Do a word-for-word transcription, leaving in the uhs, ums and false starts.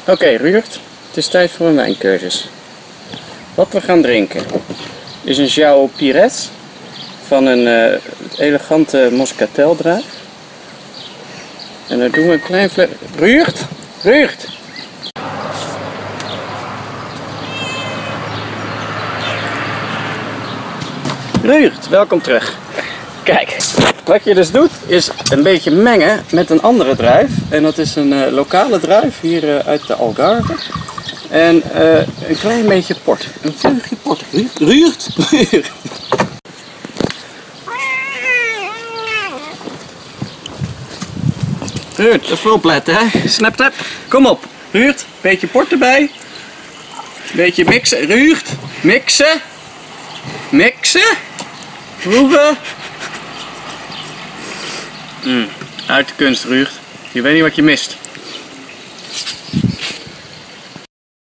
Oké, okay, Ruurt, het is tijd voor een wijncursus. Wat we gaan drinken is een João Pires van een uh, elegante Moscateldruif. En daar doen we een klein fles... Ruurt! Ruurt! Ruurt, welkom terug. Kijk, wat je dus doet is een beetje mengen met een andere druif. En dat is een uh, lokale druif hier uh, uit de Algarve. En uh, een klein beetje port. Een vleugje port. Ruurt! Ruurt! Ruurt. Ruurt, even opletten hè. Snap, snap. Kom op. Ruurt, beetje port erbij. Beetje mixen. Ruurt, mixen. Mixen. Proeven. Mm, uit de kunst, Ruurt. Je weet niet wat je mist.